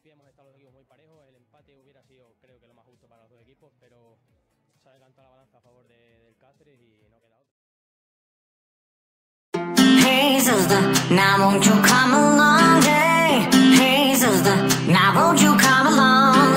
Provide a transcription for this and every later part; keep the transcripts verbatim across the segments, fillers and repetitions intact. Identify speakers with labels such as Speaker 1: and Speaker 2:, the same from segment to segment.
Speaker 1: partido hemos estado los equipos muy parejos. El empate hubiera sido, creo que lo más justo para los dos equipos, pero se ha decantado la balanza a favor de, del Cáceres y no queda otra.
Speaker 2: Hey sister, now won't you come along? Hey, hey sister, now won't you come along?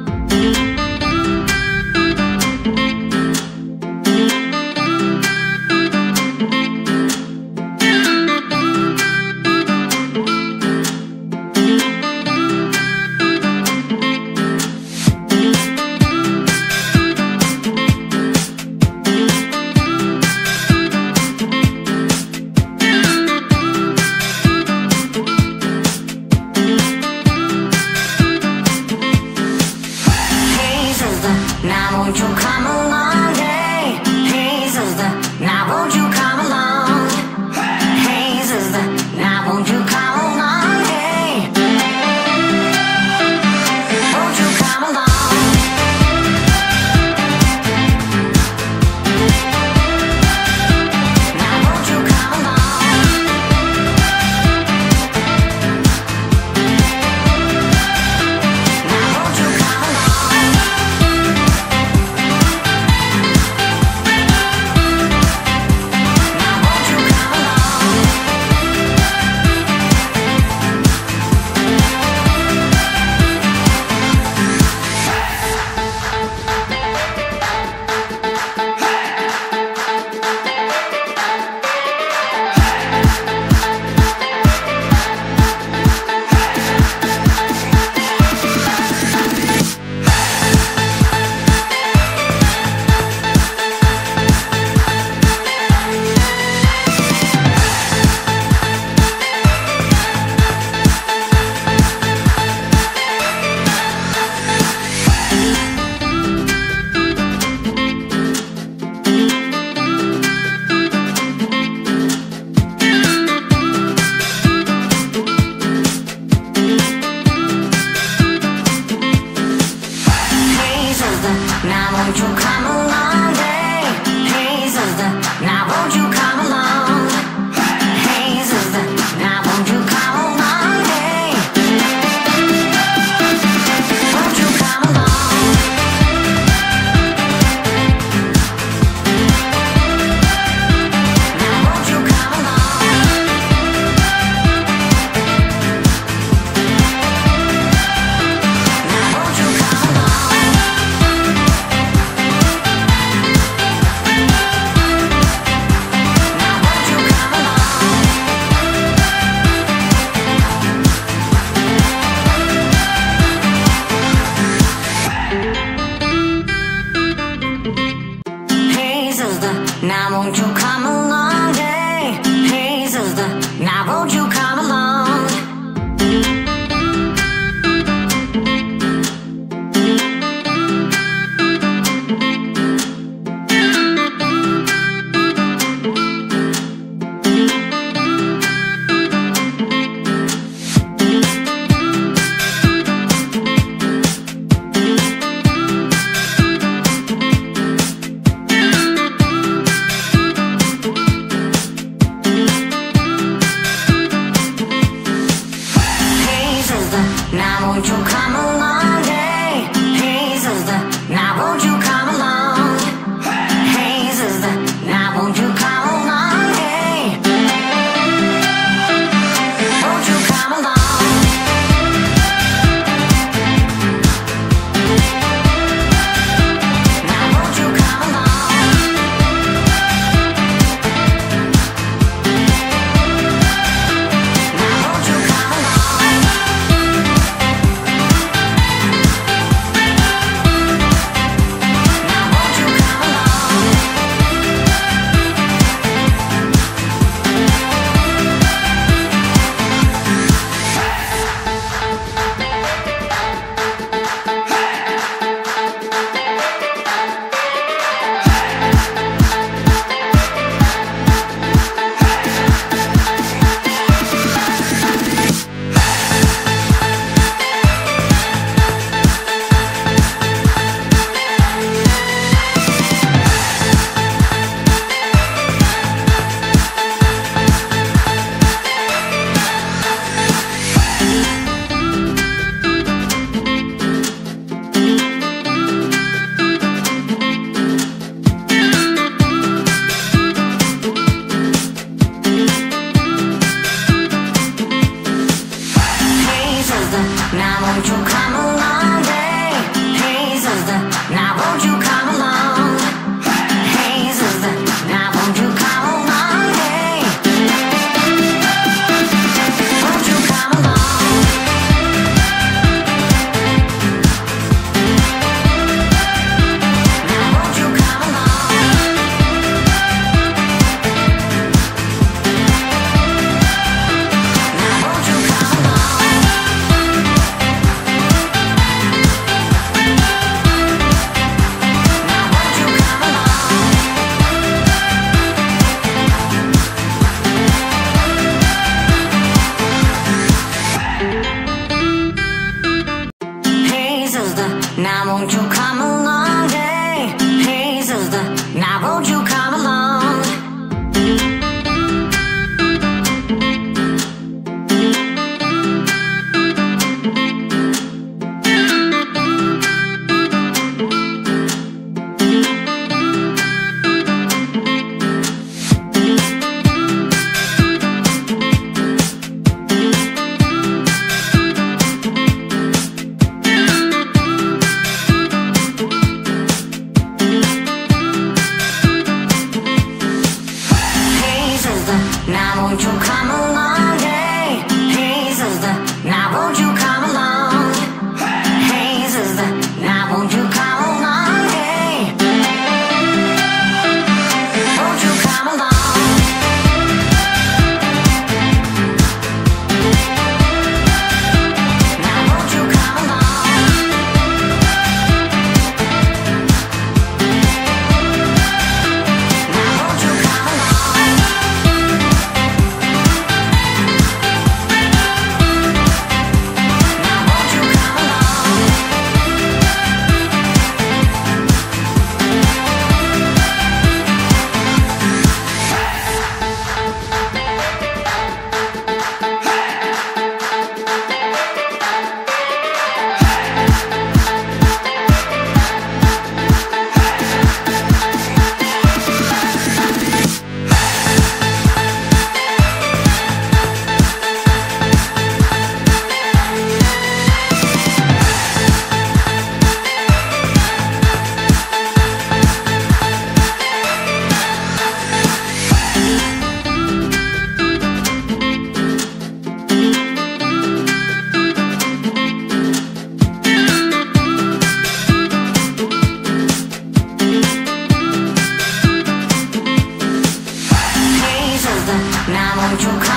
Speaker 2: Now won't you come along? Hey, hey sister, now won't you come along? Hey sister, now won't you come along? Hey, won't you come along? Now won't you come along? Now won't you come along? Now won't you come along? Hey, hey sister, now won't you come along? Hey sister, now won't you come along? Hey, won't you come along? Now won't you come along? Now won't you come along? Now won't you come along? Hey, hey sister, now won't you come along? won't you come